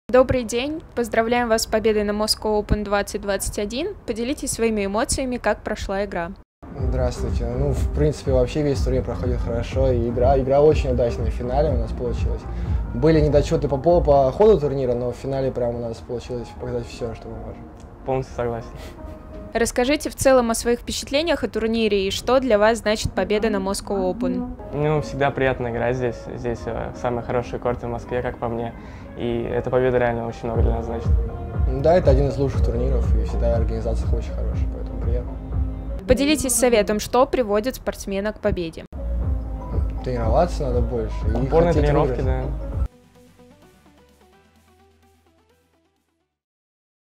Добрый день! Поздравляем вас с победой на Moscow Open 2021. Поделитесь своими эмоциями, как прошла игра. Здравствуйте. Ну, в принципе, вообще весь турнир проходит хорошо, и игра очень удачная в финале у нас получилась. Были недочеты по ходу турнира, но в финале прям у нас получилось показать все, что мы можем. Полностью согласен. Расскажите в целом о своих впечатлениях о турнире и что для вас значит победа на Moscow Open. Ну, всегда приятно играть здесь. Здесь самые хорошие корты в Москве, как по мне. И эта победа реально очень много для нас значит. Да, это один из лучших турниров, и всегда организация очень хорошая, поэтому приятно. Поделитесь советом, что приводит спортсмена к победе. Тренироваться надо больше. Упорные тренировки, да.